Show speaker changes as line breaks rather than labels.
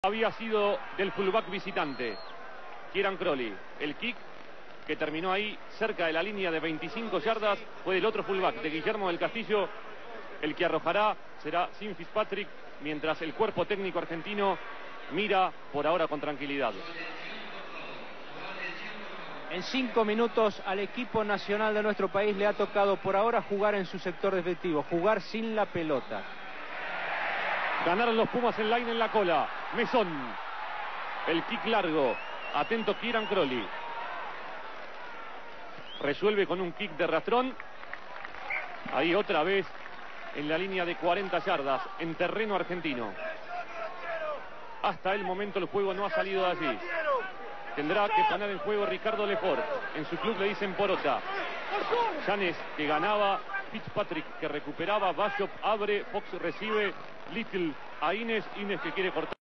Había sido del fullback visitante, Kieran Crowley. El kick que terminó ahí cerca de la línea de 25 yardas fue del otro fullback, de Guillermo del Castillo. El que arrojará será Sim Fitzpatrick, mientras el cuerpo técnico argentino mira por ahora con tranquilidad.
En 5 minutos al equipo nacional de nuestro país le ha tocado por ahora jugar en su sector defensivo, jugar sin la pelota.
Ganaron los Pumas en line en la cola. Mesón. El kick largo. Atento Kieran Crowley. Resuelve con un kick de rastrón. Ahí otra vez en la línea de 40 yardas, en terreno argentino. Hasta el momento el juego no ha salido de allí. Tendrá que poner en juego Ricardo Lefort. En su club le dicen Porota. Llanes que ganaba, Fitzpatrick que recuperaba, Bishop abre, Fox recibe, Little a Inés que quiere cortar.